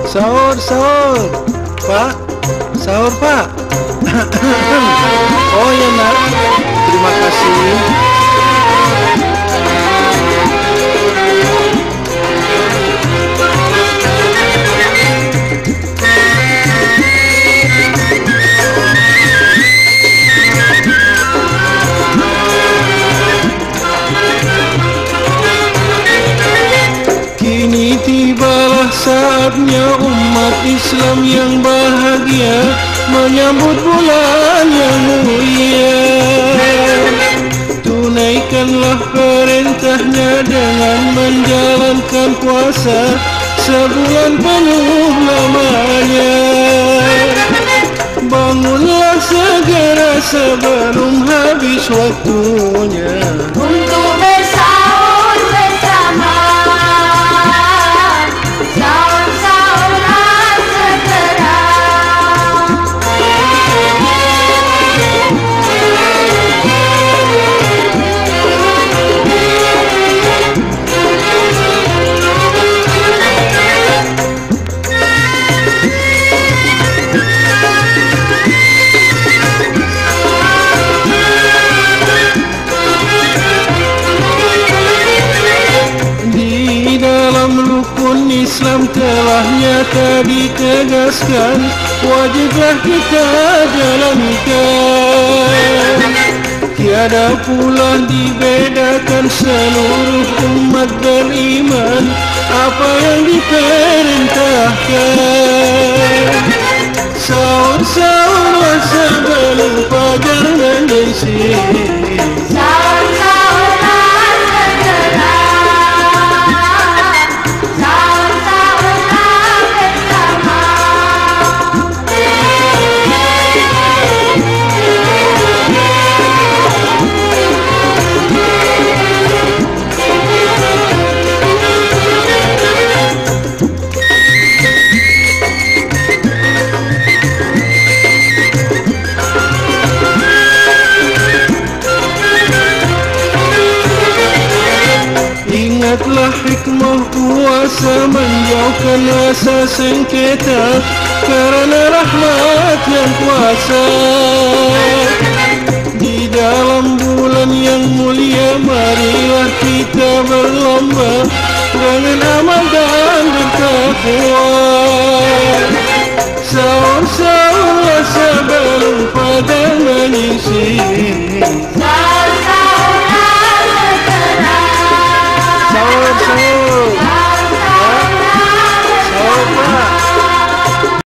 Sahur, sahur. Pak, sahur Pak. Oh ya nak, terima kasih. Kini tibalah saatnya umat Islam yang bahagia menyambut bulan yang mulia. Tunaikanlah perintahnya dengan menjalankan puasa sebulan penuh lamanya. Bangunlah segera sebelum habis waktunya untuk bersahur bersama. Sahur-sahurlah segera. Islam telah nyata ditegaskan, wajiblah kita jalankan. Tiada pula dibedakan seluruh umat beriman apa yang diperintahkan. Sahur-sahurlah sebelum fajar menyingsing. Ingatlah hikmah puasa menjauhkan rasa sengketa karena rahmat yang kuasa. Di dalam bulan yang mulia marilah kita berlomba dengan amal dan bertakwa. Sahur-sahurlah sebelum fajar menyingsing.